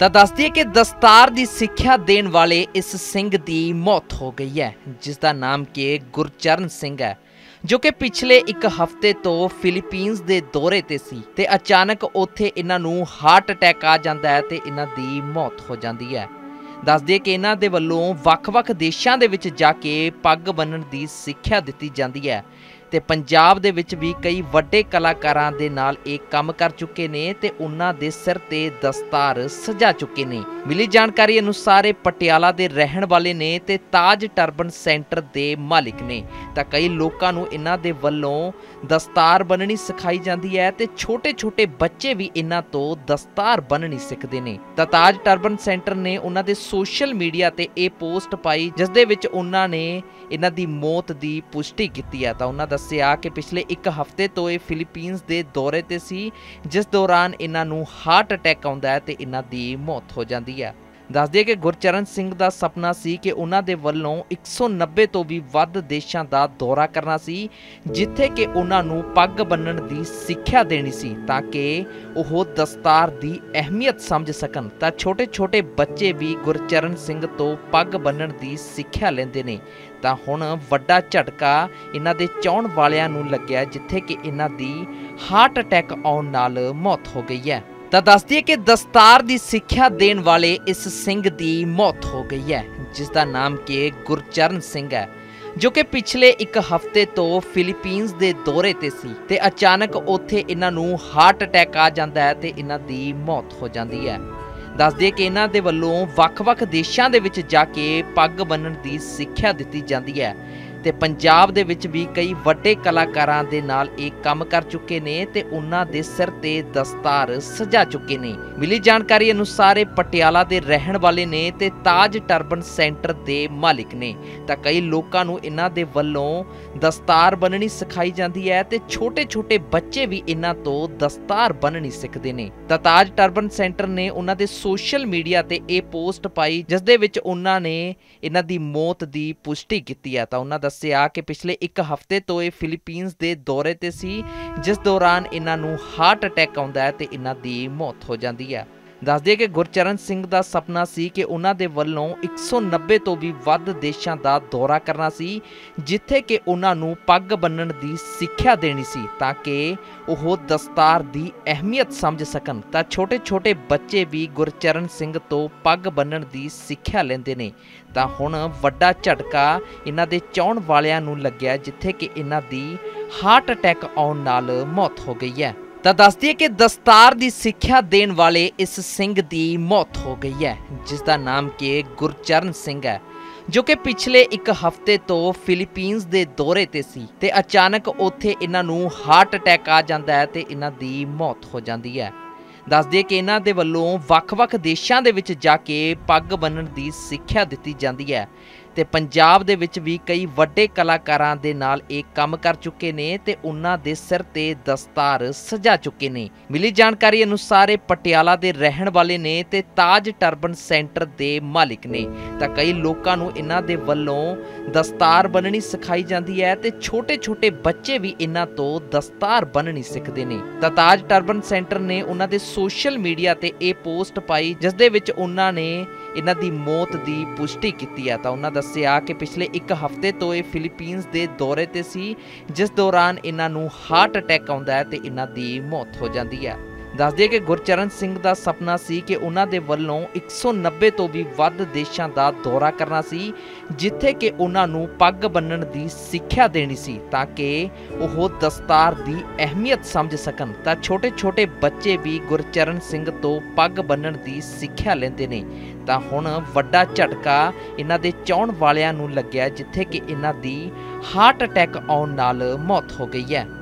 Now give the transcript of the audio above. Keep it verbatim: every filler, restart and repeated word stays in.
ਤਾਂ ਦੱਸ ਦਈਏ ਕਿ ਦਸਤਾਰ ਦੀ ਸਿੱਖਿਆ ਦੇਣ ਵਾਲੇ ਇਸ ਸਿੰਘ ਦੀ ਮੌਤ ਹੋ ਗਈ ਹੈ, ਜਿਸ ਦਾ ਨਾਮ ਕਿ ਗੁਰਚਰਨ ਸਿੰਘ ਹੈ, ਜੋ ਕਿ ਪਿਛਲੇ ਇੱਕ ਹਫ਼ਤੇ ਤੋਂ ਫਿਲੀਪੀਨਸ ਦੇ ਦੌਰੇ ਤੇ ਸੀ ਤੇ ਅਚਾਨਕ ਉੱਥੇ ਇਹਨਾਂ ਨੂੰ ਹਾਰਟ ਅਟੈਕ ਆ ਜਾਂਦਾ ਹੈ ਤੇ ਇਹਨਾਂ ਦੀ ਮੌਤ ਹੋ ਜਾਂਦੀ ਹੈ। ਦੱਸ ਦਈਏ ਕਿ ਇਹਨਾਂ ਦੇ ਵੱਲੋਂ ਵੱਖ-ਵੱਖ ਦੇਸ਼ਾਂ ਦੇ ਵਿੱਚ ਜਾ ਕੇ ਪੱਗ ਬੰਨ੍ਹਣ ਦੀ ਸਿੱਖਿਆ ਦਿੱਤੀ ਜਾਂਦੀ ਹੈ ਤੇ ਪੰਜਾਬ ਦੇ ਵਿੱਚ ਵੀ ਕਈ ਵੱਡੇ ਕਲਾਕਾਰਾਂ ਦੇ ਨਾਲ ਇਹ ਕੰਮ ਕਰ ਚੁੱਕੇ ਨੇ ਤੇ ਉਹਨਾਂ ਦੇ ਸਿਰ ਤੇ ਦਸਤਾਰ ਸਜਾ ਚੁੱਕੇ ਨੇ। ਮਿਲੀ ਜਾਣਕਾਰੀ ਅਨੁਸਾਰ ਇਹ ਪਟਿਆਲਾ ਦੇ ਰਹਿਣ ਵਾਲੇ ਨੇ ਤੇ ਤਾਜ ਟਰਬਨ ਸੈਂਟਰ ਦੇ ਮਾਲਿਕ ਨੇ। ਤਾਂ ਕਈ ਲੋਕਾਂ ਨੂੰ ਇਹਨਾਂ ਦੇ ਵੱਲੋਂ ਦਸਤਾਰ ਬੰਨ੍ਹਣੀ ਸਿਖਾਈ ਜਾਂਦੀ ਹੈ ਤੇ ਛੋਟੇ-ਛੋਟੇ ਬੱਚੇ ਵੀ ਇਹਨਾਂ ਤੋਂ ਦਸਤਾਰ ਬੰਨ੍ਹਣੀ ਸਿੱਖਦੇ ਨੇ। ਤਾਂ ਤਾਜ ਟਰਬਨ ਸੈਂਟਰ ਨੇ ਉਹਨਾਂ ਦੇ ਸੋਸ਼ਲ ਮੀਡੀਆ ਤੇ ਇਹ ਪੋਸਟ ਪਾਈ, ਜਿਸ ਦੇ ਵਿੱਚ ਉਹਨਾਂ ਨੇ ਇਹਨਾਂ ਦੀ ਮੌਤ ਦੀ ਪੁਸ਼ਟੀ ਕੀਤੀ ਹੈ। ਤਾਂ ਉਹਨਾਂ ਦੱਸਿਆ ਕਿ ਪਿਛਲੇ ਇੱਕ ਹਫ਼ਤੇ ਤੋਂ ਇਹ ਫਿਲੀਪੀਨਸ ਦੇ ਦੌਰੇ ਤੇ ਸੀ, ਜਿਸ ਦੌਰਾਨ ਇਹਨਾਂ ਨੂੰ ਹਾਰਟ ਅਟੈਕ ਆਉਂਦਾ ਹੈ ਤੇ ਇਹਨਾਂ ਦੀ ਮੌਤ ਹੋ ਜਾਂਦੀ ਹੈ। ਦੱਸ ਦਈਏ ਕਿ ਗੁਰਚਰਨ ਸਿੰਘ ਦਾ ਸੁਪਨਾ ਸੀ ਕਿ ਉਹਨਾਂ ਦੇ ਵੱਲੋਂ ਇੱਕ ਸੌ ਨੱਬੇ ਤੋਂ ਵੀ ਵੱਧ ਦੇਸ਼ਾਂ ਦਾ ਦੌਰਾ ਕਰਨਾ ਸੀ, ਜਿੱਥੇ ਕਿ ਉਹਨਾਂ ਨੂੰ ਪੱਗ ਬੰਨ੍ਹਣ ਦੀ ਸਿੱਖਿਆ ਦੇਣੀ ਸੀ ਤਾਂ ਕਿ ਉਹ ਦਸਤਾਰ ਦੀ ਅਹਿਮੀਅਤ ਸਮਝ ਸਕਣ। ਤਾਂ ਛੋਟੇ-ਛੋਟੇ ਬੱਚੇ ਵੀ ਗੁਰਚਰਨ ਸਿੰਘ ਤੋਂ ਪੱਗ ਬੰਨ੍ਹਣ ਦੀ ਸਿੱਖਿਆ ਲੈਂਦੇ ਨੇ। ਤਾਂ ਹੁਣ ਵੱਡਾ ਝਟਕਾ ਇਹਨਾਂ ਦੇ ਚਾਹੁਣ ਵਾਲਿਆਂ ਨੂੰ ਲੱਗਿਆ, ਜਿੱਥੇ ਕਿ ਇਹਨਾਂ ਦੀ ਹਾਰਟ ਅਟੈਕ ਆਉਣ ਨਾਲ ਮੌਤ ਹੋ ਗਈ ਹੈ। ਤਾਂ ਦੱਸ ਦਈਏ ਕਿ ਦਸਤਾਰ ਦੀ ਸਿੱਖਿਆ ਦੇਣ ਵਾਲੇ ਇਸ ਸਿੰਘ ਦੀ ਮੌਤ ਹੋ ਗਈ ਹੈ, ਜਿਸ ਦਾ ਨਾਮ ਕਿ ਗੁਰਚਰਨ ਸਿੰਘ ਹੈ, ਜੋ ਕਿ ਪਿਛਲੇ ਇੱਕ ਹਫ਼ਤੇ ਤੋਂ ਫਿਲੀਪੀਨਸ ਦੇ ਦੌਰੇ ਤੇ ਸੀ ਤੇ ਅਚਾਨਕ ਉੱਥੇ ਇਹਨਾਂ ਨੂੰ ਹਾਰਟ ਅਟੈਕ ਆ ਜਾਂਦਾ ਹੈ ਤੇ ਇਹਨਾਂ ਦੀ ਮੌਤ ਹੋ ਜਾਂਦੀ ਹੈ। ਦੱਸ ਦਈਏ ਕਿ ਇਹਨਾਂ ਦੇ ਵੱਲੋਂ ਵੱਖ-ਵੱਖ ਦੇਸ਼ਾਂ ਦੇ ਵਿੱਚ ਜਾ ਕੇ ਪੱਗ ਬੰਨ੍ਹਣ ਦੀ ਸਿੱਖਿਆ ਦਿੱਤੀ ਜਾਂਦੀ ਹੈ ਤੇ ਪੰਜਾਬ ਦੇ ਵਿੱਚ ਵੀ ਕਈ ਵੱਡੇ ਕਲਾਕਾਰਾਂ ਦੇ ਨਾਲ ਇਹ ਕੰਮ ਕਰ ਚੁੱਕੇ ਨੇ ਤੇ ਉਹਨਾਂ ਦੇ ਸਿਰ ਤੇ ਦਸਤਾਰ ਸਜਾ ਚੁੱਕੇ ਨੇ। ਮਿਲੀ ਜਾਣਕਾਰੀ ਅਨੁਸਾਰ ਇਹ ਪਟਿਆਲਾ ਦੇ ਰਹਿਣ ਵਾਲੇ ਨੇ ਤੇ ਤਾਜ ਟਰਬਨ ਸੈਂਟਰ ਦੇ ਮਾਲਿਕ ਨੇ। ਤਾਂ ਕਈ ਲੋਕਾਂ ਨੂੰ ਇਹਨਾਂ ਦੇ ਵੱਲੋਂ ਦਸਤਾਰ ਬੰਨ੍ਹਣੀ ਸਿਖਾਈ ਜਾਂਦੀ ਹੈ ਤੇ ਛੋਟੇ-ਛੋਟੇ ਬੱਚੇ ਵੀ ਇਹਨਾਂ ਤੋਂ ਦਸਤਾਰ ਬੰਨ੍ਹਣੀ ਸਿੱਖਦੇ ਨੇ। ਤਾਂ ਤਾਜ ਟਰਬਨ ਸੈਂਟਰ ਨੇ ਉਹਨਾਂ ਦੇ ਸੋਸ਼ਲ ਮੀਡੀਆ ਤੇ ਇਹ ਪੋਸਟ ਪਾਈ, ਜਿਸ ਦੇ ਵਿੱਚ ਉਹਨਾਂ ਨੇ ਇਹਨਾਂ ਦੀ ਮੌਤ ਦੀ ਪੁਸ਼ਟੀ ਕੀਤੀ ਹੈ। ਤਾਂ ਉਹਨਾਂ ਦੱਸਿਆ ਕਿ ਪਿਛਲੇ ਇੱਕ ਹਫ਼ਤੇ ਤੋਂ ਇਹ ਫਿਲੀਪੀਨਸ ਦੇ ਦੌਰੇ ਤੇ ਸੀ, ਜਿਸ ਦੌਰਾਨ ਇਹਨਾਂ ਨੂੰ ਹਾਰਟ ਅਟੈਕ ਆਉਂਦਾ ਹੈ ਤੇ ਇਹਨਾਂ ਦੀ ਮੌਤ ਹੋ ਜਾਂਦੀ ਹੈ। ਦੱਸ ਦਈਏ ਕਿ ਗੁਰਚਰਨ ਸਿੰਘ ਦਾ ਸੁਪਨਾ ਸੀ ਕਿ ਉਹਨਾਂ ਦੇ ਵੱਲੋਂ ਇੱਕ ਸੌ ਨੱਬੇ ਤੋਂ ਵੀ ਵੱਧ ਦੇਸ਼ਾਂ ਦਾ ਦੌਰਾ ਕਰਨਾ ਸੀ, ਜਿੱਥੇ ਕਿ ਉਹਨਾਂ ਨੂੰ ਪੱਗ ਬੰਨ੍ਹਣ ਦੀ ਸਿੱਖਿਆ ਦੇਣੀ ਸੀ ਤਾਂ ਕਿ ਉਹ ਦਸਤਾਰ ਦੀ ਅਹਿਮੀਅਤ ਸਮਝ ਸਕਣ। ਤਾਂ ਛੋਟੇ-ਛੋਟੇ ਬੱਚੇ ਵੀ ਗੁਰਚਰਨ ਸਿੰਘ ਤੋਂ ਪੱਗ ਬੰਨ੍ਹਣ ਦੀ ਸਿੱਖਿਆ ਲੈਂਦੇ ਨੇ। ਤਾਂ ਹੁਣ ਵੱਡਾ ਝਟਕਾ ਇਹਨਾਂ ਦੇ ਚਾਹੁਣ ਵਾਲਿਆਂ ਨੂੰ ਲੱਗਿਆ, ਜਿੱਥੇ ਕਿ ਇਹਨਾਂ ਦੀ ਹਾਰਟ ਅਟੈਕ ਆਉਣ ਨਾਲ ਮੌਤ ਹੋ ਗਈ ਹੈ। ਤਾਂ ਦੱਸ ਦਈਏ ਕਿ ਦਸਤਾਰ ਦੀ ਸਿੱਖਿਆ ਦੇਣ ਵਾਲੇ ਇਸ ਸਿੰਘ ਦੀ ਮੌਤ ਹੋ ਗਈ ਹੈ, ਜਿਸ ਦਾ ਨਾਮ ਕਿ ਗੁਰਚਰਨ ਸਿੰਘ ਹੈ, ਜੋ ਕਿ ਪਿਛਲੇ ਇੱਕ ਹਫ਼ਤੇ ਤੋਂ ਫਿਲੀਪੀਨਸ ਦੇ ਦੌਰੇ ਤੇ ਸੀ ਤੇ ਅਚਾਨਕ ਉੱਥੇ ਇਹਨਾਂ ਨੂੰ ਹਾਰਟ ਅਟੈਕ ਆ ਜਾਂਦਾ ਹੈ ਤੇ ਇਹਨਾਂ ਦੀ ਮੌਤ ਹੋ ਜਾਂਦੀ ਹੈ। ਦੱਸ ਦਈਏ ਕਿ ਇਹਨਾਂ ਦੇ ਵੱਲੋਂ ਵੱਖ-ਵੱਖ ਦੇਸ਼ਾਂ ਦੇ ਵਿੱਚ ਜਾ ਕੇ ਪੱਗ ਬੰਨ੍ਹਣ ਦੀ ਸਿੱਖਿਆ ਦਿੱਤੀ ਜਾਂਦੀ ਹੈ ਤੇ ਪੰਜਾਬ ਦੇ ਵਿੱਚ ਵੀ ਕਈ ਵੱਡੇ ਕਲਾਕਾਰਾਂ ਦੇ ਨਾਲ ਇਹ ਕੰਮ ਕਰ ਚੁੱਕੇ ਨੇ ਤੇ ਉਹਨਾਂ ਦੇ ਸਿਰ ਤੇ ਦਸਤਾਰ ਸਜਾ ਚੁੱਕੇ ਨੇ। ਮਿਲੀ ਜਾਣਕਾਰੀ ਅਨੁਸਾਰ ਇਹ ਪਟਿਆਲਾ ਦੇ ਰਹਿਣ ਵਾਲੇ ਨੇ ਤੇ ਤਾਜ ਟਰਬਨ ਸੈਂਟਰ ਦੇ ਮਾਲਿਕ ਨੇ। ਤਾਂ ਕਈ ਲੋਕਾਂ ਨੂੰ ਇਹਨਾਂ ਦੇ ਵੱਲੋਂ ਦਸਤਾਰ ਬੰਨ੍ਹਣੀ ਸਿਖਾਈ ਜਾਂਦੀ ਹੈ ਤੇ ਛੋਟੇ-ਛੋਟੇ ਬੱਚੇ ਵੀ ਇਹਨਾਂ ਤੋਂ ਦਸਤਾਰ ਬੰਨ੍ਹਣੀ ਸਿੱਖਦੇ ਨੇ। ਤਾਂ ਤਾਜ ਟਰਬਨ ਸੈਂਟਰ ਨੇ ਉਹਨਾਂ ਦੇ ਸੋਸ਼ਲ ਮੀਡੀਆ ਤੇ ਇਹ ਪੋਸਟ ਪਾਈ, ਜਿਸ ਦੇ ਵਿੱਚ ਉਹਨਾਂ ਨੇ ਇਹਨਾਂ ਦੀ ਮੌਤ ਦੀ ਪੁਸ਼ਟੀ ਕੀਤੀ ਹੈ। ਤਾਂ ਉਹਨਾਂ ਦੱਸਿਆ ਕਿ ਪਿਛਲੇ ਇੱਕ ਹਫ਼ਤੇ ਤੋਂ ਇਹ ਫਿਲੀਪੀਨਸ ਦੇ ਦੌਰੇ ਤੇ ਸੀ, ਜਿਸ ਦੌਰਾਨ ਇਹਨਾਂ ਨੂੰ ਹਾਰਟ ਅਟੈਕ ਆਉਂਦਾ ਹੈ ਤੇ ਇਹਨਾਂ ਦੀ ਮੌਤ ਹੋ ਜਾਂਦੀ ਹੈ। ਦੱਸ ਦਈਏ ਕਿ ਗੁਰਚਰਨ ਸਿੰਘ ਦਾ ਸੁਪਨਾ ਸੀ ਕਿ ਉਹਨਾਂ ਦੇ ਵੱਲੋਂ ਇੱਕ ਸੌ ਨੱਬੇ ਤੋਂ ਵੀ ਵੱਧ ਦੇਸ਼ਾਂ ਦਾ ਦੌਰਾ ਕਰਨਾ ਸੀ, ਜਿੱਥੇ ਕਿ ਉਹਨਾਂ ਨੂੰ ਪੱਗ ਬੰਨ੍ਹਣ ਦੀ ਸਿੱਖਿਆ ਦੇਣੀ ਸੀ ਤਾਂ ਕਿ ਉਹ ਦਸਤਾਰ ਦੀ ਅਹਿਮੀਅਤ ਸਮਝ ਸਕਣ। ਤਾਂ ਛੋਟੇ-ਛੋਟੇ ਬੱਚੇ ਵੀ ਗੁਰਚਰਨ ਸਿੰਘ ਤੋਂ ਪੱਗ ਬੰਨ੍ਹਣ ਦੀ ਸਿੱਖਿਆ ਲੈਂਦੇ ਨੇ। ਤਾਂ ਹੁਣ ਵੱਡਾ ਝਟਕਾ ਇਹਨਾਂ ਦੇ ਚਾਹੁਣ ਵਾਲਿਆਂ ਨੂੰ ਲੱਗਿਆ, ਜਿੱਥੇ ਕਿ ਇਹਨਾਂ ਦੀ ਹਾਰਟ ਅਟੈਕ ਆਉਣ ਨਾਲ ਮੌਤ ਹੋ ਗਈ ਹੈ।